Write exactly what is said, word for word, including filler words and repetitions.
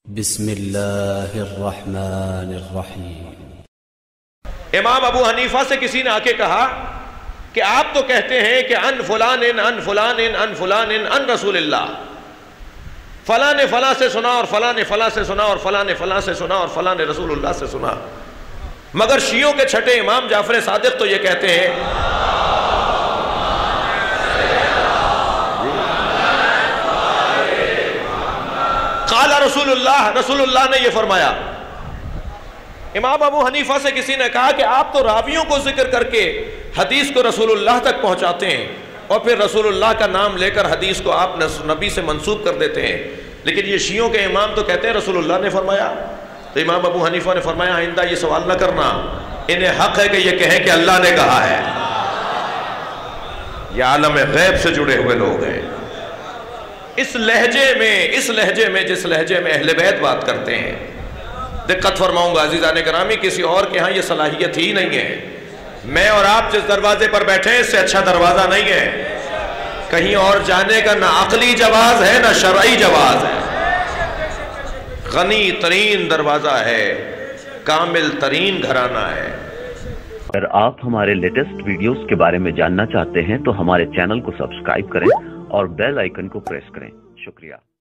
بسم اللہ الرحمن الرحیم۔ امام ابو حنیفہ سے کسی نے آ کے کہا کہ آپ تو کہتے ہیں کہ ان فلان ان فلان ان فلان ان رسول اللہ، فلاں نے فلاں سے سنا اور فلاں نے فلاں سے سنا اور فلاں نے فلاں سے سنا اور فلاں نے رسول اللہ سے سنا، مگر شیعوں کے چھٹے امام جعفر صادق تو یہ کہتے ہیں قال رسول اللہ، رسول اللہ نے یہ فرمایا۔ امام ابو حنیفہ سے کسی نے کہا کہ آپ تو راویوں کو ذکر کر کے حدیث کو رسول اللہ تک پہنچاتے ہیں اور پھر رسول اللہ کا نام لے کر حدیث کو آپ نبی سے منسوب کر دیتے ہیں، لیکن یہ شیعوں کے امام تو کہتے ہیں رسول اللہ نے فرمایا۔ تو امام ابو حنیفہ نے فرمایا آئندہ یہ سوال نہ کرنا، انہیں حق ہے کہ یہ کہیں کہ اللہ نے کہا ہے۔ یہ عالم غیب سے جڑے ہوئے لوگ ہیں۔ اس لہجے میں اس لہجے میں جس لہجے میں اہل بیت بات کرتے ہیں، دقت فرماؤں گا عزیزان گرامی، کسی اور کے ہاں یہ صلاحیت ہی نہیں ہے۔ میں اور آپ جس دروازے پر بیٹھے ہیں اس سے اچھا دروازہ نہیں ہے، کہیں اور جانے کا نہ عقلی جواز ہے نہ شرعی جواز ہے۔ غنی ترین دروازہ ہے، کامل ترین گھرانہ ہے۔ اگر آپ ہمارے لیٹسٹ ویڈیوز کے بارے میں جاننا چاہتے ہیں تو ہمارے چینل کو سبسکرائب کریں اور بیل آئیکن کو پریس کریں۔ شکریہ۔